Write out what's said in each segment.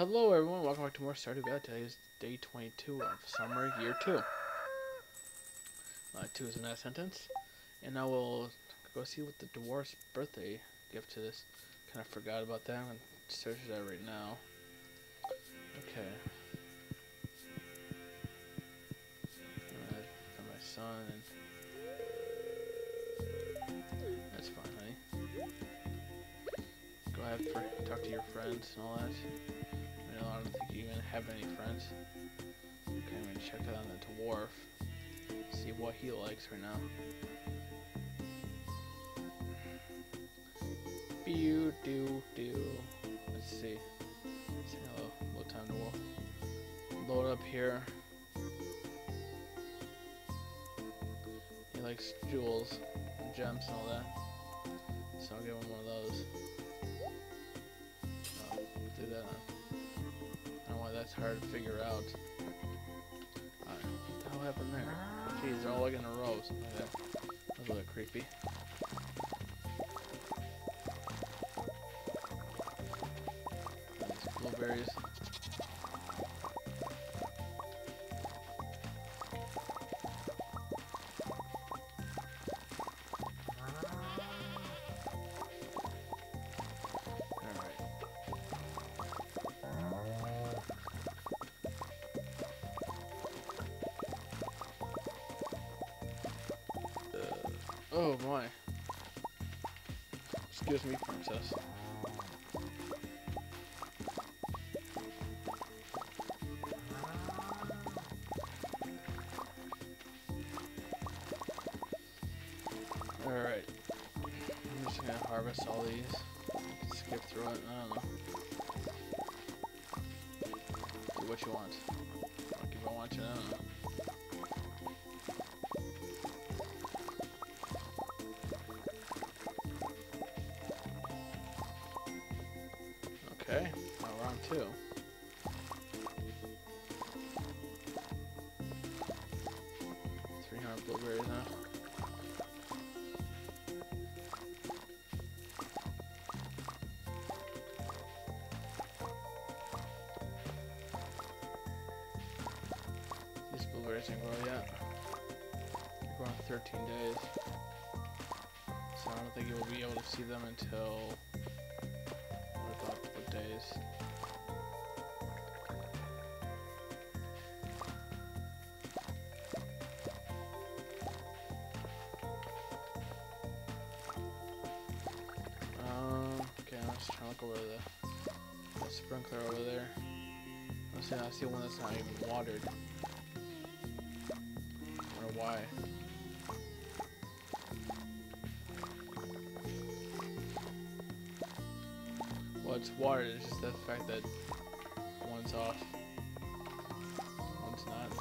Hello everyone, welcome back to more Stardew Valley. Today is day 22 of summer year 2. 2 is in that sentence. And now we'll go see what the dwarf's birthday gift is. Kind of forgot about that. I'm going to search that right now. Okay. For my son. That's fine, honey. Go ahead, talk to your friends and all that. I don't think you even have any friends. Okay, I'm gonna check out on the dwarf. See what he likes right now. Let's see. Let's see a little time to load up here. He likes jewels and gems and all that. So I'll give him one of those. Do that. I don't know why that's hard to figure out. What the hell happened there? Jeez, they're all like in a row, something like that. That was a little creepy. These blueberries. Oh my. Excuse me, princess. Alright. I'm just gonna harvest all these. Skip through it. I don't know. Do what you want. Like if I want you, I don't know. Okay, now we're on 2. $300 blueberries now. These blueberries didn't grow yet. They grow in 13 days. So I don't think you will be able to see them until what days. Okay, let's try to look over the sprinkler over there. I see one that's not even watered. I wonder why. Well, it's watered, it's just the fact that one's off, one's not.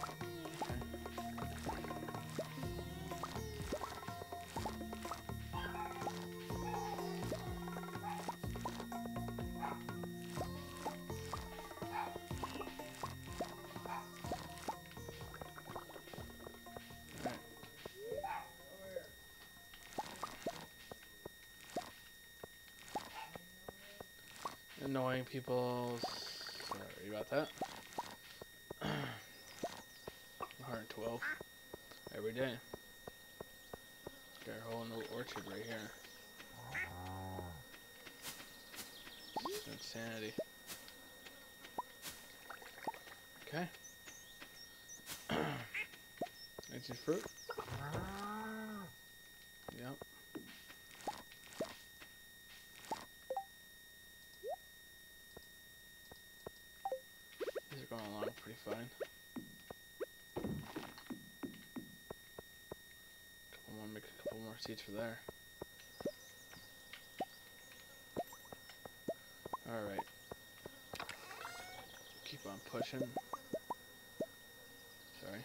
Annoying people. Sorry about that. 112 every day. Got a whole new orchard right here. It's insanity. Okay. That's your fruit. Yep. Going along pretty fine. Make a couple more seeds for there. Alright. Keep on pushing. Sorry.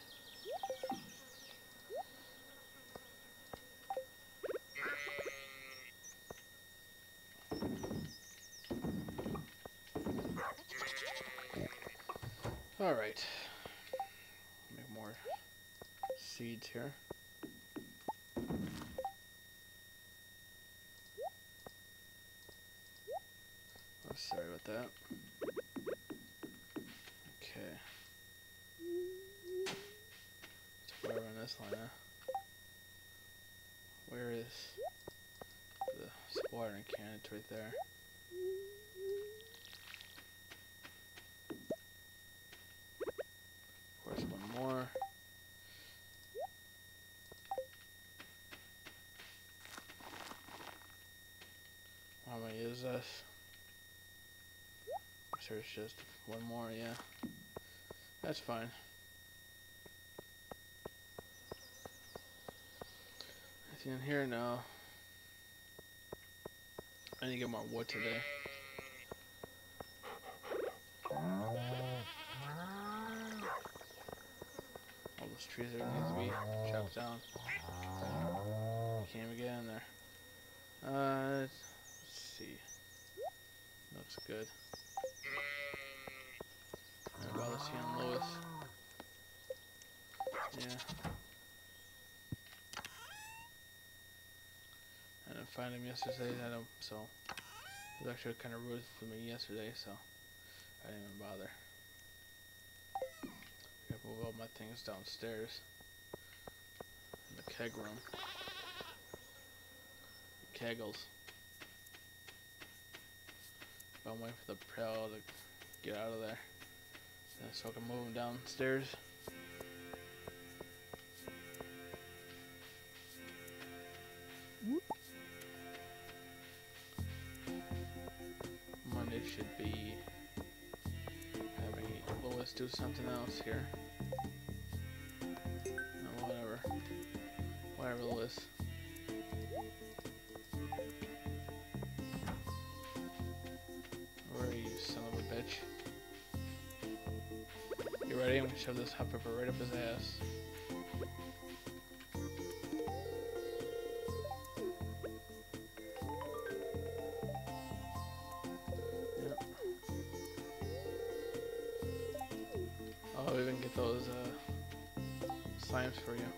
Alright. Make more seeds here. Oh, sorry about that. fine. Where is the watering can? It's right there. Of course, one more. How many is this? I'm sure it's just one more, yeah. That's fine. Anything in here? No. I need to get more wood today. All those trees there need to be chopped down. Can't even get in there. Let's see. Looks good. I bother seeing Lewis. Yeah. I didn't find him yesterday. So he was actually kind of rude for me yesterday. So I didn't even bother. I gotta move all my things downstairs in the keg room. The kegels. But I'm waiting for the Pro to get out of there, so I can move them downstairs. Monday should be having Lois do something else here. No, whatever. Whatever, Lois. Where are you, son of a bitch? You ready? I'm gonna shove this hot pepper right up his ass. Yep. I'll even get those slimes for you.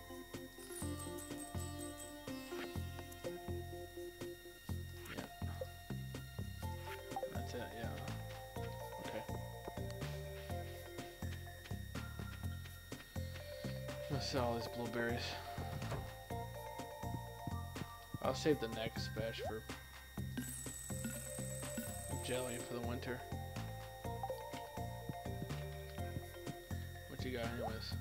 Yeah. That's it, yeah. Okay. Let's sell all these blueberries. I'll save the next batch for jelly for the winter. What you got anyways?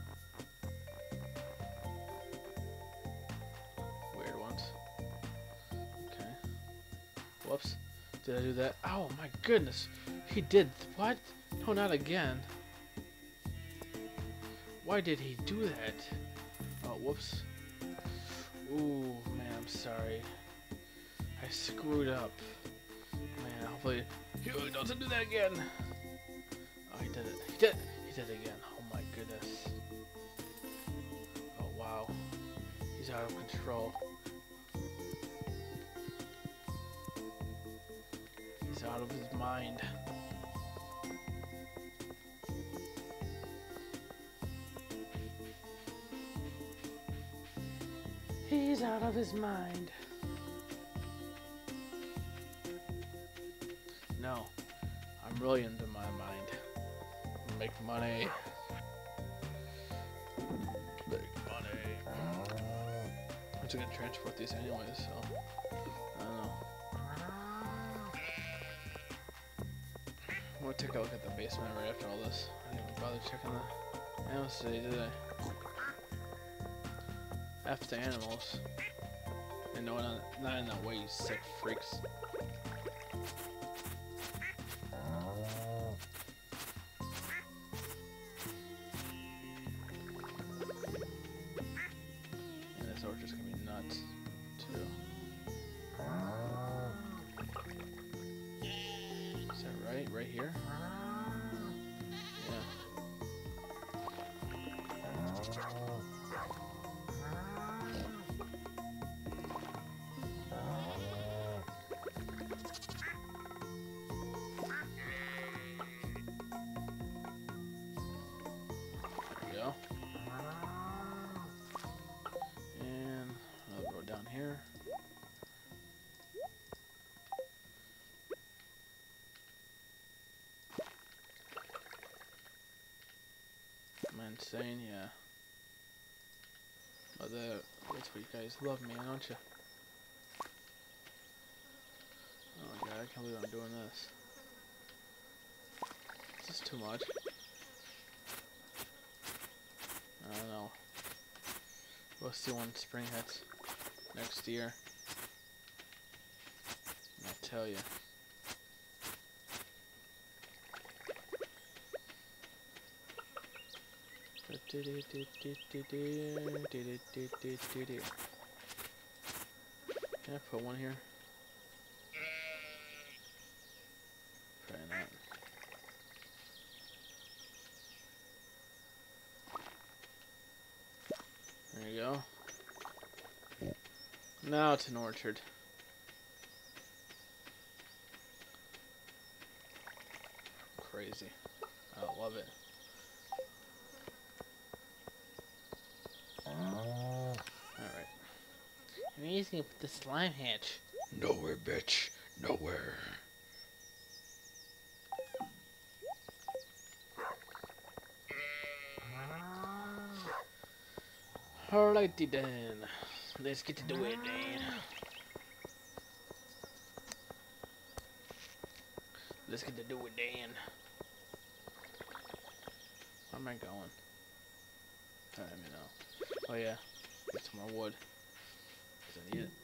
Weird ones. Okay. Whoops. Did I do that? Oh my goodness. He did. What? No, not again. Why did he do that? Oh, whoops. Ooh, man, I'm sorry. I screwed up. Man, hopefully he doesn't do that again. Oh, he did it. He did it again. Oh my goodness. Oh, wow. He's out of control. He's out of his mind. He's out of his mind. No, I'm really into my mind. Make money. Make money. I'm just gonna transport these anyways, so I don't know. I'm gonna take a look at the basement right after all this. I didn't even bother checking the animals today, did I? F the animals. And no, not in that way, you sick freaks. And this orchard's gonna be nuts, too. Is that right? Right here? Yeah. Go. And another road down here. Am I insane? Yeah. Oh, that's what you guys love me, don't you? Oh my god, I can't believe I'm doing this. Is this too much? I don't know. We'll see when spring hits next year. I'll tell you. Can I put one here? Probably not. There you go. Now it's an orchard. Crazy. I love it. Alright. I'm using it with the slime hatch. Nowhere, bitch. Nowhere. Alrighty then. Let's get to do it then. Let's get to do it then. Where am I going? I don't even know. Oh yeah. Get some more wood. Because I need it.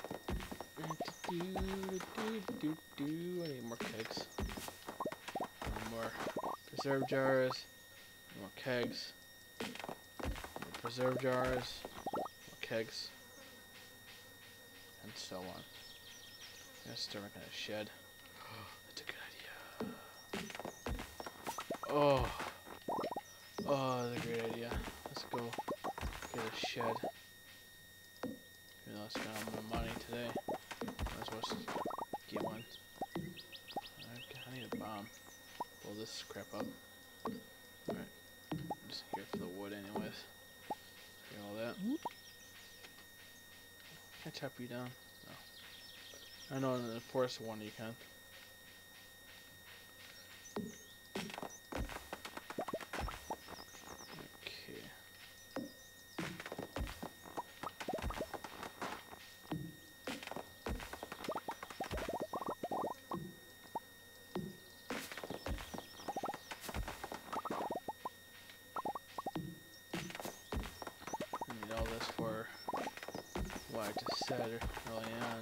I need more kegs. I need more preserve jars. More kegs. More preserve jars. More kegs. And so on. I'm gonna start making a shed. That's a good idea. Oh. Oh, that's a great idea. Let's go get a shed. Even though I spent all my money today. Might as well get one. I need a bomb. Blow this crap up. Alright. I'm just here for the wood anyways. See all that? Can I chop you down? No. I know in the forest one you can. Okay. I need all this for what I just said early on.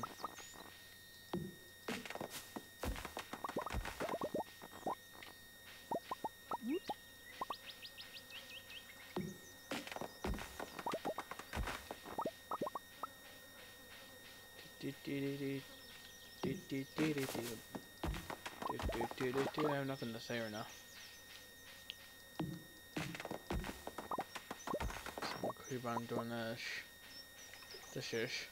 I have nothing to say right now. So I'm gonna keep on doing this ish.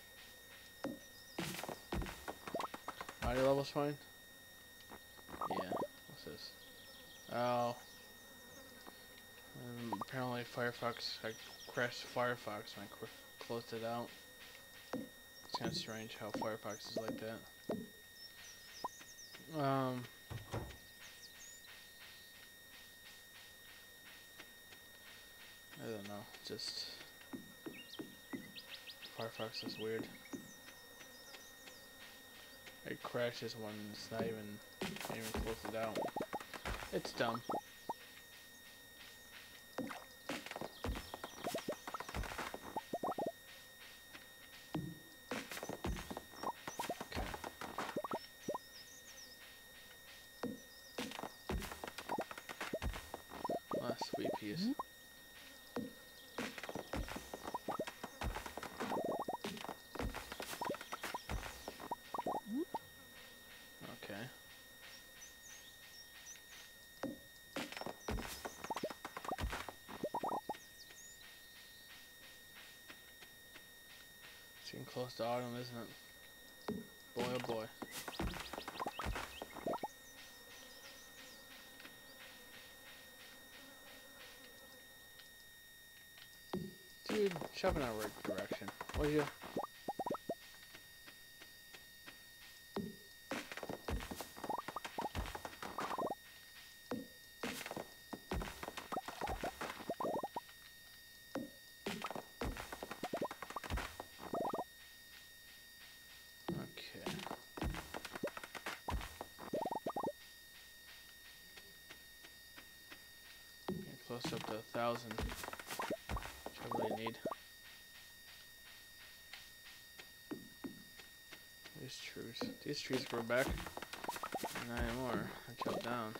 Audio level's fine? Yeah. What's this? Oh. Apparently Firefox, I crashed Firefox when I closed it out. It's kind of strange how Firefox is like that. I don't know, just Firefox is weird. It crashes when it's not even close it out. It's dumb. Okay. Last sweet piece. Okay. It's getting close to autumn, isn't it? Boy, oh boy. Dude, shove in our right direction, will you? close up to 1,000. Which I really need. These trees grow back. Not anymore. They're chopped down.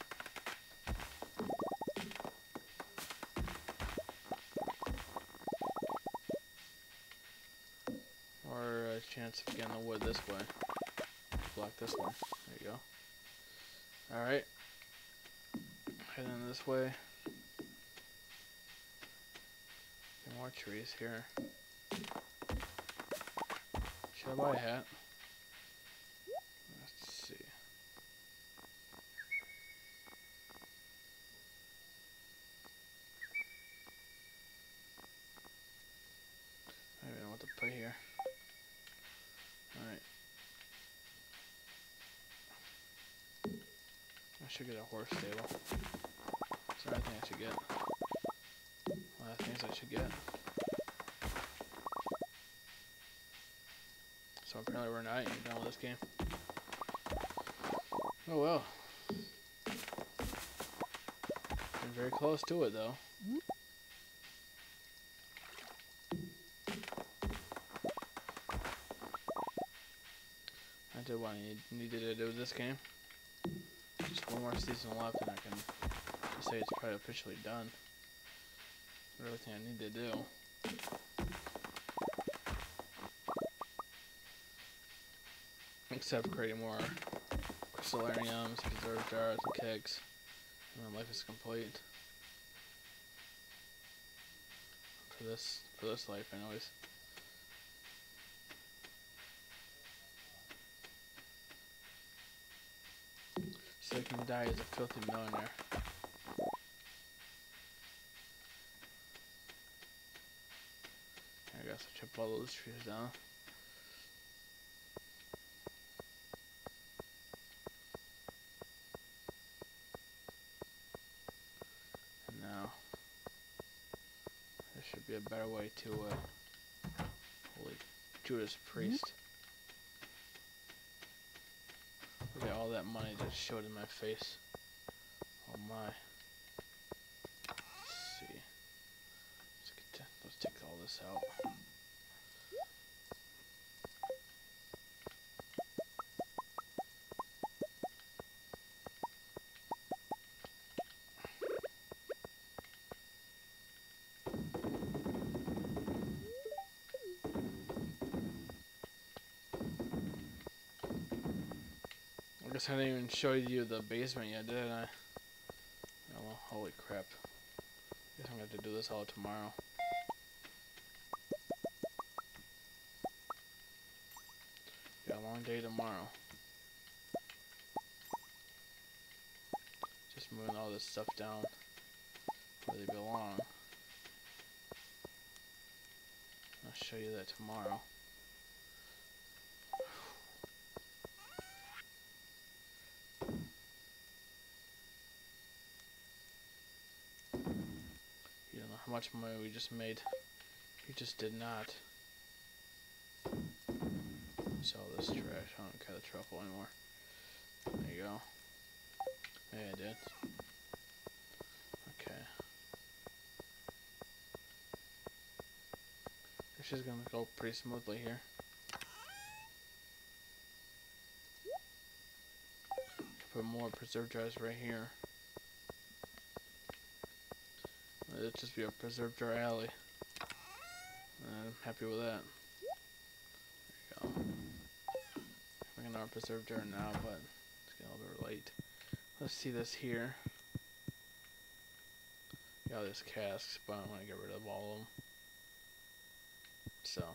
Or a chance of getting the wood this way. Block this one. There you go. Alright. Heading this way. Get more trees here. Should I buy a hat? Let's see. I don't even know what to put here. Alright. I should get a horse stable. That's another thing I should get. A lot of things I should get. So apparently we're not even done with this game. Oh well. Been very close to it though. I did what I needed to do with this game. Just one more season left and I can just say it's probably officially done. Everything I need to do. Except creating more crystallariums, preserve jars, and kegs. And then life is complete. For this life anyways. So I can die as a filthy millionaire. I guess I'll chop all those trees down. And now, there should be a better way to, holy Judas Priest. Look at all that money just showed in my face. Oh my. Let's see. Let's take all this out. I guess I didn't even show you the basement yet, did I? Oh well, holy crap. Guess I'm gonna have to do this all tomorrow. Got a long day tomorrow. Just moving all this stuff down where they belong. I'll show you that tomorrow. You don't know how much money we just made. You just did not. Sell this trash. I don't care the truffle anymore. There you go. Yeah, I did. Okay. It's just gonna go pretty smoothly here. Put more preserve jars right here. It'll just be a preserve jar alley. I'm happy with that. There you go. We're gonna have a preserve jar now, but it's getting a little bit late. Let's see this here. Got these casks, but I want to get rid of all of them. So,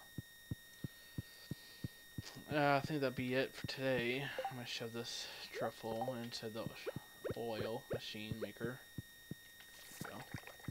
I think that'd be it for today. I'm gonna shove this truffle inside the oil machine maker. There you go.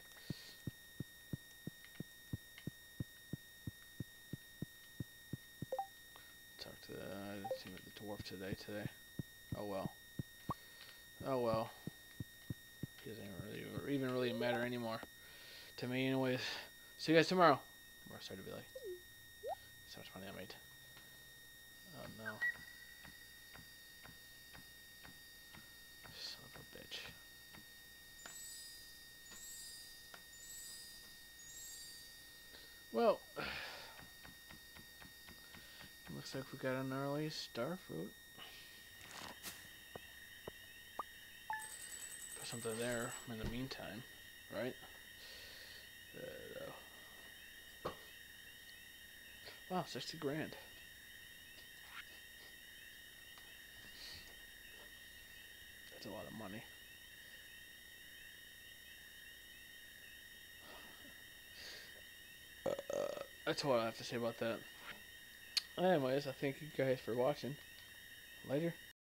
Talk to I didn't see the dwarf today. Oh well. Oh well. He doesn't even really matter anymore to me, anyways. See you guys tomorrow. Or sorry to be like. So much money I made. Oh no. Son of a bitch. Well, looks like we got an early star fruit. Put something there in the meantime, right? Wow, 60 grand. That's a lot of money. That's all I have to say about that. Anyways, I thank you guys for watching. Later.